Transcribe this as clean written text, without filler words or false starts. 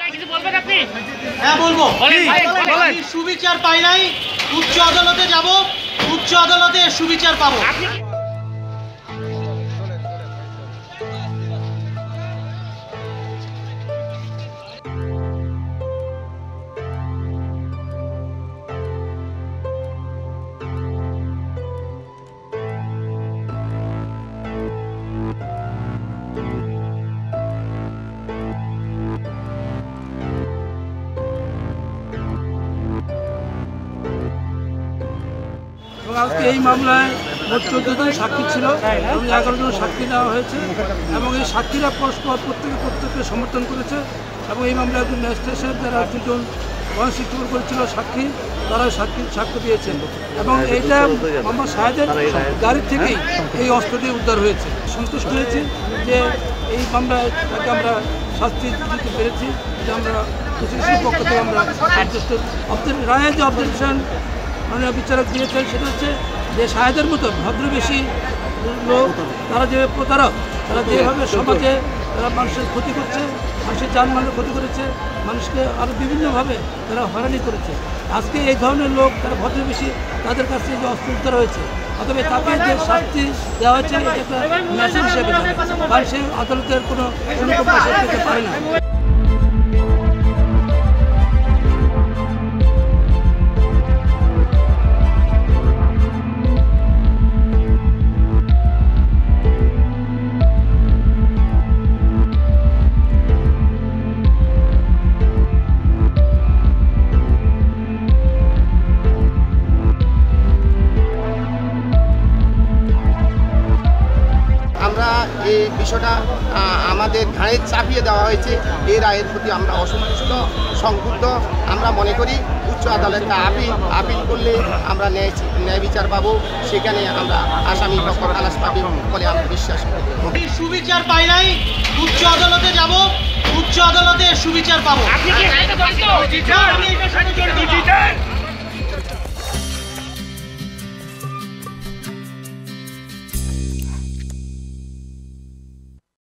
হ্যাঁ বলবো, সুবিচার পাই নাই, উচ্চ আদালতে যাব, উচ্চ আদালতে সুবিচার পাবো। আজকে এই মামলায় মোট 14 জন সাক্ষী ছিল এবং 11 জন সাক্ষী নেওয়া হয়েছে এবং এই সাক্ষীরা প্রত্যেকে সমর্থন করেছে এবং এই মামলায় একজন ম্যাজিস্ট্রেট যারা দুজন কনস্টিটিউট করেছিল সাক্ষী তারা সাক্ষ্য দিয়েছেন এবং এইটা মোহাম্মদ শাহেদের গাড়ি থেকেই এই অস্ত্রটি উদ্ধার হয়েছে। সন্তুষ্ট হয়েছে যে এই মামলায় তাকে আমরা শাস্তি দিতে পেরেছি, যে আমরা প্রসিকিউশনের পক্ষ থেকে আমরা সন্তুষ্ট। রায়ে যে অবজেকশন মাননীয় বিচারক দিয়েছেন সেটা হচ্ছে যে শাহেদের মতো ভদ্রবেশী লোক তারা যে প্রতারক, তারা যেভাবে সমাজে তারা মানুষের ক্ষতি করছে, মানুষের যানবাহনের ক্ষতি করেছে, মানুষকে আরও বিভিন্নভাবে তারা হয়রানি করেছে। আজকে এই ধরনের লোক তারা ভদ্রবেশী তাদের কাছ থেকে যে অস্ত্র উদ্ধার হয়েছে, অথবা তাকে যে শাস্তি দেওয়া হয়েছে এটা একটা মেসেজ হিসেবে কারণ সে আদালতের কোনো মেসেজ পেতে পারে না। আমরা এই বিষয়টা আমাদের ঘাড়ে চাপিয়ে দেওয়া হয়েছে। এই রায়ের প্রতি আমরা অসন্তুষ্ট, সংক্ষুব্ধ। আমরা মনে করি উচ্চ আদালতে আপিল করলে আমরা ন্যায় বিচার পাবো, সেখানে আমরা আসামি পক্ষ খালাস পাবে বলে আমরা বিশ্বাস করি। সুবিচার পাই নাই, উচ্চ আদালতে যাব, উচ্চ আদালতে সুবিচার পাবো।